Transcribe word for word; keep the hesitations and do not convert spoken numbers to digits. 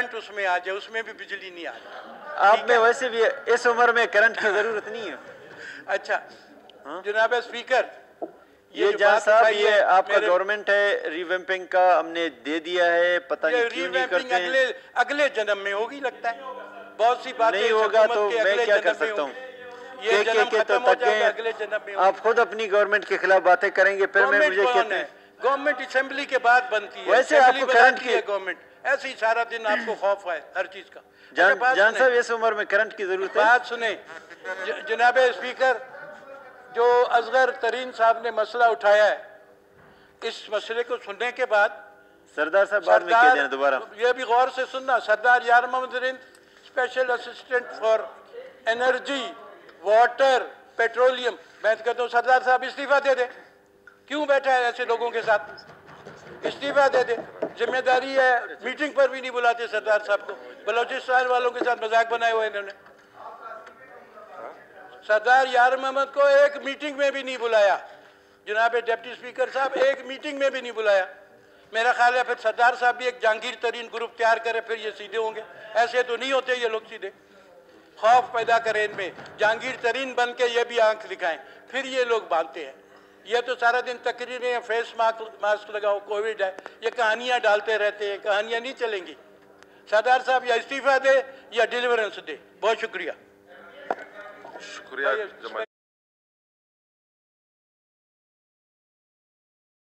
Current उसमें आ जाए, उसमें भी बिजली नहीं आ रही। आप में वैसे भी इस उम्र में करंट की जरूरत नहीं है। अच्छा जनाब स्पीकर, ये, ये जान साहब ये आपका गवर्नमेंट है, रिवैम्पिंग का हमने दे दिया है, पता नहीं क्यों नहीं करते हैं। अगले अगले जन्म में होगी लगता है, बहुत सी बातें नहीं होगा तो मैं क्या कर सकता हूँ। ये जन्म खत्म हो जाएगा, अगले जन्म में आप खुद अपनी गवर्नमेंट के खिलाफ बातें करेंगे, फिर मैं मुझे कहते हैं गवर्नमेंट असेंबली के बाद बनती है, वैसे आपको करंट की गवर्नमेंट ऐसे ही सारा दिन आपको खौफ है हर चीज का। जान, जान साहब इस उम्र में करंट की जरूरत है। बात सुने जनाब स्पीकर, जो असगर तरीन साहब ने मसला उठाया है, इस मसले को सुनने के बाद सरदार साहब बाद में कह देना दोबारा, ये भी गौर से सुनना, Sardar Yar Mohammad Rind special assistant for energy water petroleum, मैं तो कहता हूँ सरदार साहब इस्तीफा दे दे, क्यों बैठा है ऐसे लोगों के साथ, इस्तीफा दे दे, जिम्मेदारी है। मीटिंग पर भी नहीं बुलाते सरदार साहब को, बलोचिस्तान वालों के साथ मजाक बनाए हुए इन्होंने। सरदार यार मोहम्मद को एक मीटिंग में भी नहीं बुलाया, जनाब डिप्टी स्पीकर साहब एक मीटिंग में भी नहीं बुलाया। मेरा ख्याल है फिर सरदार साहब भी एक जहांगीर तरीन ग्रुप तैयार करें, फिर ये सीधे होंगे। ऐसे तो नहीं होते ये लोग सीधे, खौफ पैदा करें इनमें, जहांगीर तरीन बन के ये भी आंख दिखाएं, फिर ये लोग बांधते हैं। ये तो सारा दिन तकरीरें, फेस मास्क मास्क लगाओ, कोविड है, ये कहानियां डालते रहते हैं, कहानियां नहीं चलेंगी। सरदार साहब या इस्तीफा दे या डिलीवरेंस दे। बहुत शुक्रिया। शुक्रिया।